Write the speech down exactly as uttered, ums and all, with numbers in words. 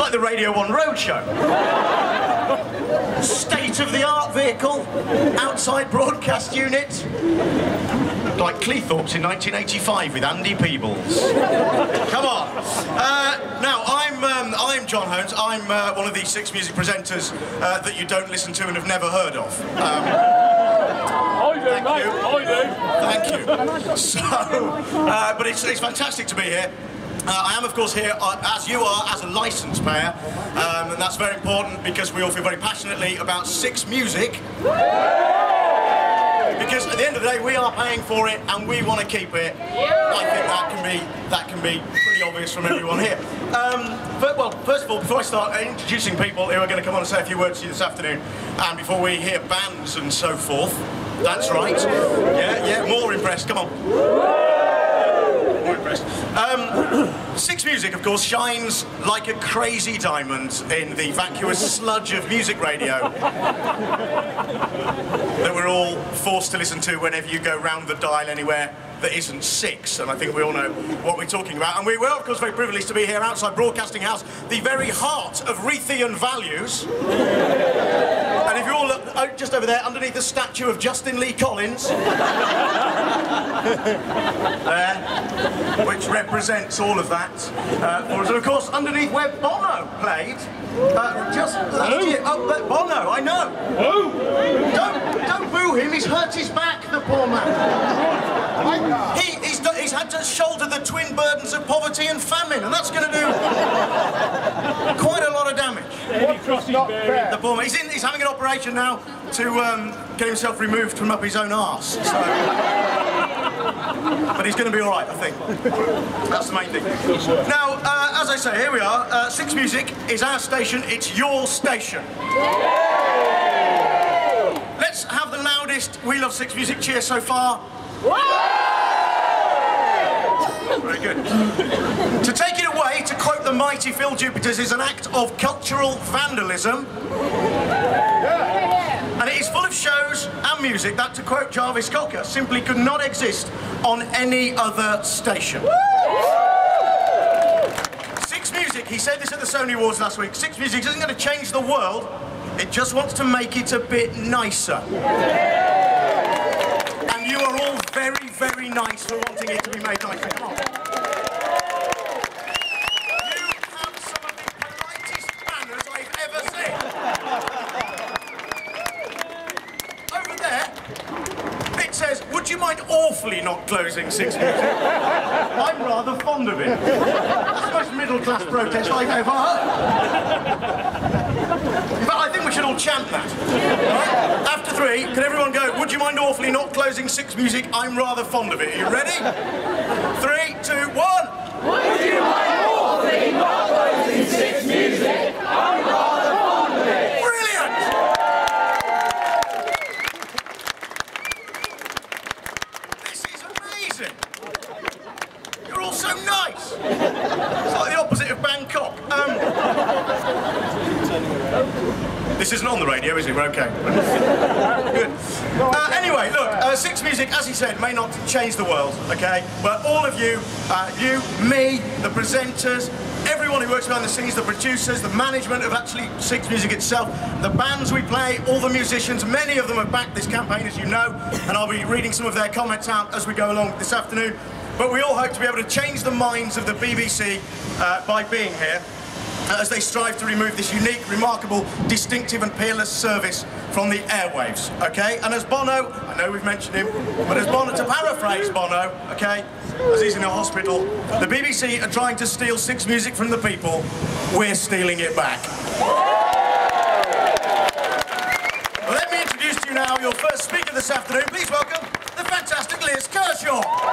like the Radio one Roadshow. State-of-the-art vehicle, outside broadcast unit, like Cleethorpes in nineteen eighty-five with Andy Peebles. Come on. Uh, now, I'm um, I'm Jon Holmes. I'm uh, one of these six music presenters uh, that you don't listen to and have never heard of. Um, I do, mate. I do. Thank you. So, uh, but it's, it's fantastic to be here. Uh, I am, of course, here, uh, as you are, as a licence payer, um, and that's very important because we all feel very passionately about Six Music. Because at the end of the day, we are paying for it, and we want to keep it. I think that can be that can be pretty obvious from everyone here. Um, but, well, first of all, before I start introducing people who are going to come on and say a few words to you this afternoon, and before we hear bands and so forth, that's right. Yeah, yeah, more impressed. Come on. Um, Six Music, of course, shines like a crazy diamond in the vacuous sludge of music radio that we're all forced to listen to whenever you go round the dial anywhere that isn't Six, and I think we all know what we're talking about. And we were, of course, very privileged to be here outside Broadcasting House, the very heart of Reithian values. And if you all look oh, just over there, underneath the statue of Justin Lee Collins, there, which represents all of that uh, for us. And of course, underneath where Bono played, uh, just last year. Oh, but Bono, I know. Oh. Don't, don't boo him. He's hurt his back, the poor man. He, he's, he's had to shoulder the twin burdens of poverty and famine, and that's going to do quite a lot of damage. The poor man. He's, in, he's having an operation now to um, get himself removed from up his own arse. So. But he's going to be all right, I think. That's the main thing. Now, uh, as I say, here we are. Uh, Six Music is our station. It's your station. Let's have the loudest We Love Six Music cheer so far. Very good. To take it away, to quote the mighty Phil Jupiters, is an act of cultural vandalism. And it is full of shows and music that, to quote Jarvis Cocker, simply could not exist on any other station. Six Music, he said this at the Sony Awards last week, Six Music isn't going to change the world, it just wants to make it a bit nicer. And you are all very, very nice for wanting it to be made nicer. Come on. You have some of the politest manners I've ever seen. Over there, it says, would you mind awfully not closing Six Music? I'm rather fond of it. That's the most middle-class protest I've ever heard. But I think we should all chant that. Right? After three, can everyone go, would you mind awfully not closing Six Music? I'm rather fond of it. Are you ready? Three, two, one. Would you mind awfully not closing Six Music? I'm rather fond of it. Brilliant! This is amazing. You're all so nice. It's like the opposite of Bangkok. Um, This isn't on the radio, is it? We're okay. Good. Uh, anyway, look, uh, Six Music, as he said, may not change the world, okay? But all of you, uh, you, me, the presenters, everyone who works behind the scenes, the producers, the management of actually Six Music itself, the bands we play, all the musicians, many of them have backed this campaign, as you know, and I'll be reading some of their comments out as we go along this afternoon. But we all hope to be able to change the minds of the B B C uh, by being here, as they strive to remove this unique, remarkable, distinctive and peerless service from the airwaves, okay? And as Bono, I know we've mentioned him, but as Bono, to paraphrase Bono, okay, as he's in a hospital, the B B C are trying to steal Six Music from the people, we're stealing it back. Well, let me introduce to you now your first speaker this afternoon. Please welcome the fantastic Liz Kershaw.